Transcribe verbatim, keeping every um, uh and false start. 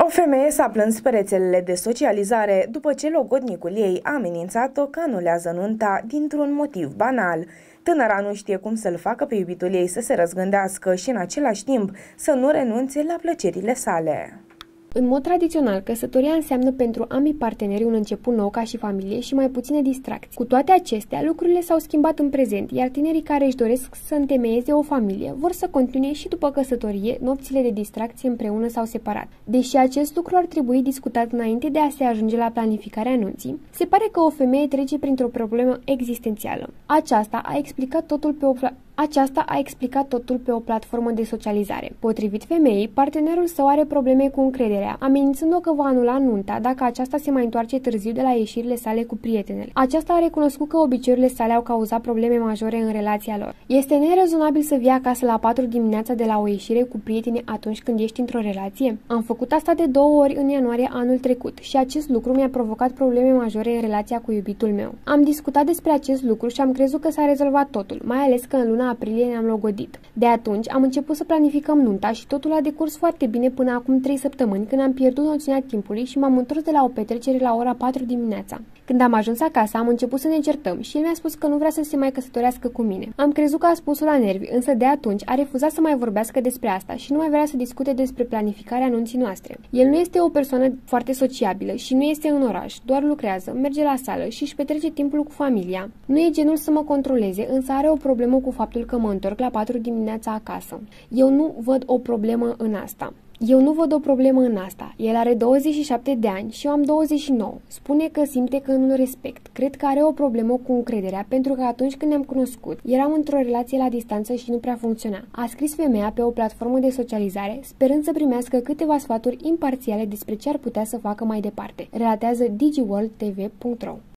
O femeie s-a plâns pe rețelele de socializare după ce logodnicul ei a amenințat-o că anulează nunta dintr-un motiv banal. Tânăra nu știe cum să-l facă pe iubitul ei să se răzgândească și în același timp să nu renunțe la plăcerile sale. În mod tradițional, căsătoria înseamnă pentru ambii parteneri un început nou ca și familie și mai puține distracții. Cu toate acestea, lucrurile s-au schimbat în prezent, iar tinerii care își doresc să întemeieze o familie vor să continue și după căsătorie nopțile de distracție împreună sau separat. Deși acest lucru ar trebui discutat înainte de a se ajunge la planificarea anunții, se pare că o femeie trece printr-o problemă existențială. Aceasta a explicat totul pe o Aceasta a explicat totul pe o platformă de socializare. Potrivit femeii, partenerul său are probleme cu încrederea, amenințând-o că va anula nunta dacă aceasta se mai întoarce târziu de la ieșirile sale cu prietenele. Aceasta a recunoscut că obiceiurile sale au cauzat probleme majore în relația lor. Este nerezonabil să vii acasă la patru dimineața de la o ieșire cu prieteni atunci când ești într-o relație? Am făcut asta de două ori în ianuarie anul trecut și acest lucru mi-a provocat probleme majore în relația cu iubitul meu. Am discutat despre acest lucru și am crezut că s-a rezolvat totul, mai ales că în luna aprilie ne-am logodit. De atunci am început să planificăm nunta și totul a decurs foarte bine până acum trei săptămâni, când am pierdut noțiunea timpului și m-am întors de la o petrecere la ora patru dimineața. Când am ajuns acasă, am început să ne certăm și el mi-a spus că nu vrea să se mai căsătorească cu mine. Am crezut că a spus-o la nervi, însă de atunci a refuzat să mai vorbească despre asta și nu mai vrea să discute despre planificarea anunții noastre. El nu este o persoană foarte sociabilă și nu este în oraș, doar lucrează, merge la sală și își petrece timpul cu familia. Nu e genul să mă controleze, însă are o problemă cu faptul că mă întorc la patru dimineața acasă. Eu nu văd o problemă în asta. Eu nu văd o problemă în asta. El are douăzeci și șapte de ani și eu am douăzeci și nouă. Spune că simte că nu-l respect. Cred că are o problemă cu încrederea, pentru că atunci când ne-am cunoscut, eram într-o relație la distanță și nu prea funcționa. A scris femeia pe o platformă de socializare, sperând să primească câteva sfaturi imparțiale despre ce ar putea să facă mai departe. Relatează digiworld t v punct ro.